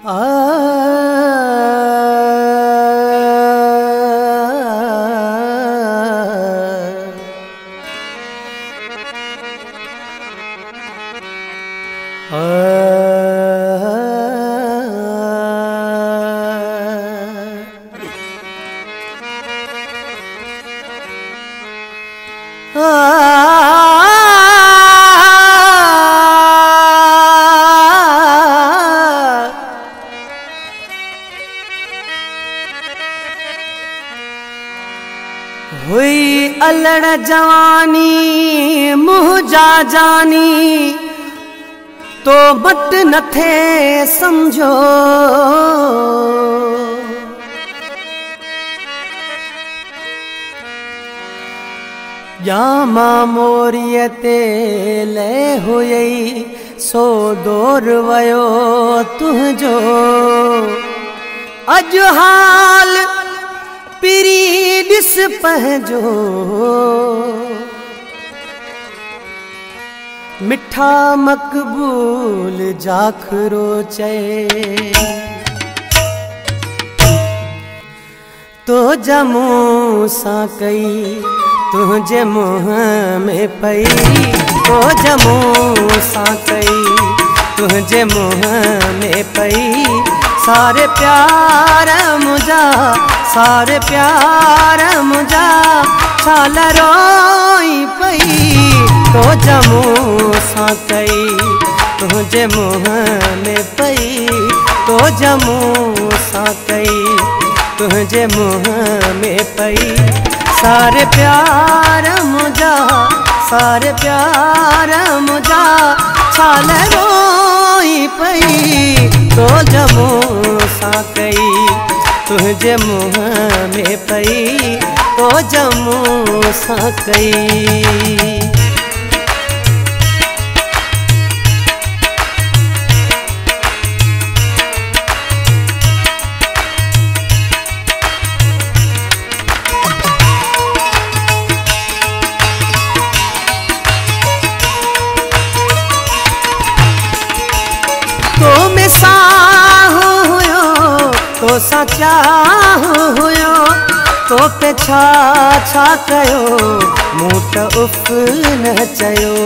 हुई अलड़ जवानी मुँह जा जानी तो बट न थे समझो। जामा मोरियते ले हुई सो दौर वयो तुझो। अज हाल पिरी दिस पहजो मिठा मकबूल जाखरो चे। तो जमू सा कई तुझे मुँह में पई। तो जमू सा कई तुझे मुँह में पई। सारे प्यार मुझा सारे प्यार मुझा छाल रोई पई। तो जमू सा कई तुझे मुँह में पई। तो जमू सा कई तुझे मुँह में पई। सारे प्यार मुझा सारे प्यार मुझा छाल रोई पई। तो जमू सा कई तुझे मुँह में पई। तो जमू सा कई। तो मैं साहू हुयो तो सचा हुयो। तो पे छा छा कयो मूट उफ न चयो।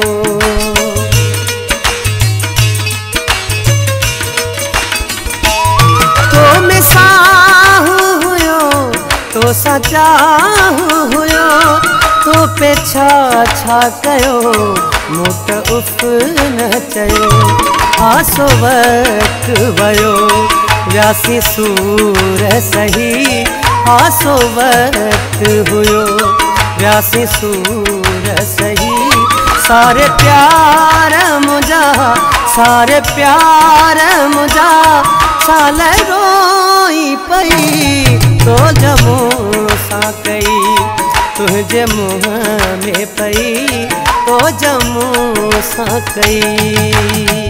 तो मैं साहू हुयो तो सचा हुयो। तो पे छा छा कयो मूट उफ न चयो। आसो वक्त वयो व्यासी सूर सही। आसो वक्त हुयो व्यासी सूर सही। सारे प्यार मुझा सारे प्यार मुझा छाल रोई पई। तो जमू सा कई तुझे मुँह में पई। तो जमू सा कई।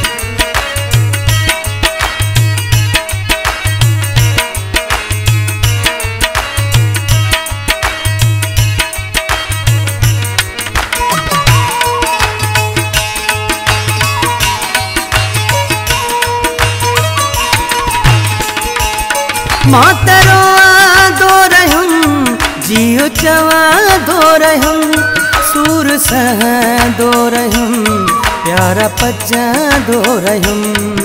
मातरो दो रहूं जियो चवा दो रहूं। सूर सह दो रहूं प्यारा पचा दो रहूं।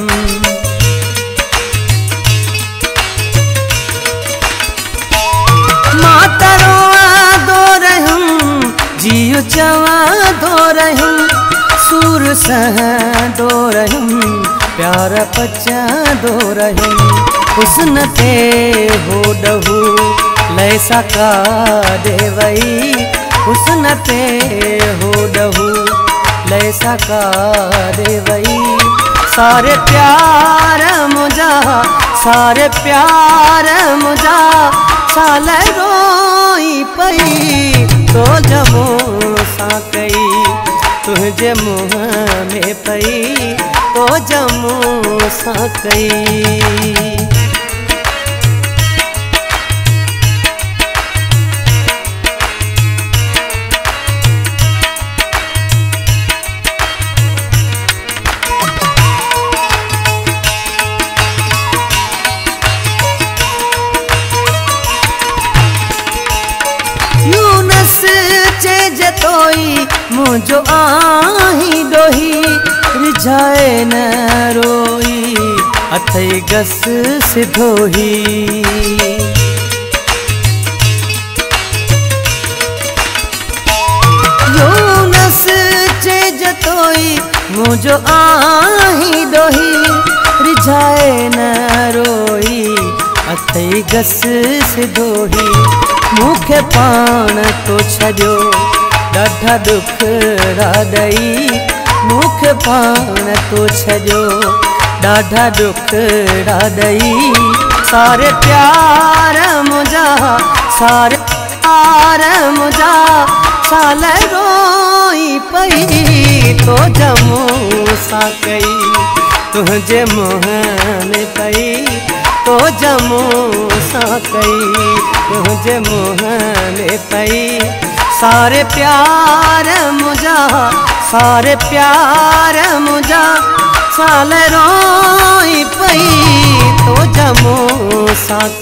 मातरो दो रहूं जियो चवा दो रहूं। सूर सह दो रहूं प्यारा पचा दो रहूं। हुस्न ते हो डहू लैसा का देवई। हुस्न ते हो डहू लैसा का देवई। सारे प्यार मुझा सारे प्यार मुझा छाल रोई पई। तो जमू सा कई तुझे मुँह में पई। तो जमू सा कई। मुझो आही डोही रिझाए न रोई अथई गस सिधोही यूनस चे जतोई मुझो आही डोही रिझाए न रोई अथई गस सिधोही मूंखे पाण तो छॾियो ॾाढा दुख ॾई मूंखे पाण तो छॾियो ॾाढा दुख ॾई सारे प्यार मुंहिंजा सारे प्यार मुंहिंजा साल रोई पई तो जमो सां कई तुंहिंजे मुंहं में पई तो जमो सां कई तुंहिंजे मुंहं में पई सारे प्यार मुंहिंजा सारे प्यार मुंहिंजा साल रोई पई तो जमो सां